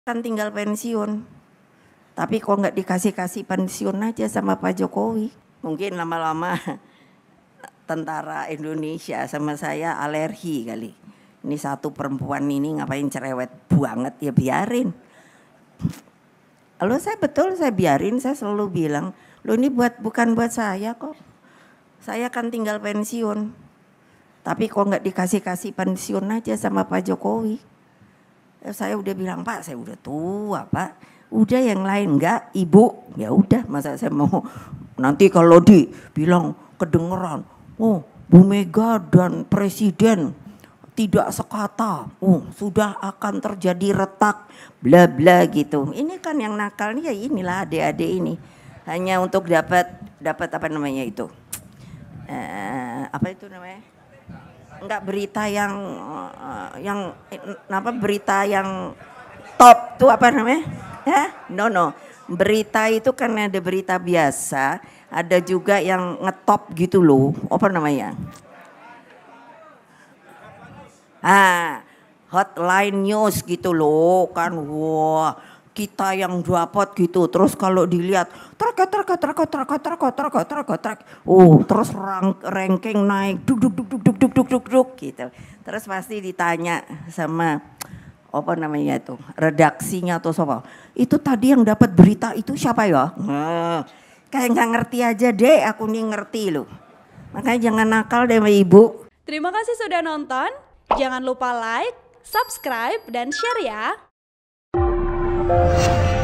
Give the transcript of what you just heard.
Kan tinggal pensiun. Tapi kok nggak dikasih pensiun aja sama Pak Jokowi. Mungkin lama-lama tentara Indonesia sama saya alergi kali. Ini satu perempuan ini ngapain cerewet banget, ya biarin. Lalu saya biarin, saya selalu bilang, lo ini bukan buat saya kok. Saya kan tinggal pensiun. Tapi kok nggak dikasih pensiun aja sama Pak Jokowi. Saya udah bilang, Pak, saya udah tua, Pak. Udah yang lain enggak, Ibu. Ya udah, masa saya mau nanti kalau dibilang kedengeran, oh, Bu Mega dan Presiden tidak sekata, sudah akan terjadi retak, bla bla gitu. Ini kan yang nakal nih ya inilah adik-adik ini. Hanya untuk dapat apa namanya itu? Apa itu namanya? Enggak berita yang berita yang top tuh apa namanya? No. Berita itu kan ada berita biasa, ada juga yang ngetop gitu loh. Apa namanya? Hotline news gitu loh kan. Wah, kita yang dapat gitu. Terus kalau dilihat trek. Terus ranking naik duk gitu. Terus pasti ditanya sama apa namanya itu, redaksinya atau siapa. Itu tadi yang dapat berita itu siapa ya? Kayak nggak ngerti aja deh, aku nih ngerti loh. Makanya jangan nakal deh sama Ibu. Terima kasih sudah nonton. Jangan lupa like, subscribe, dan share ya.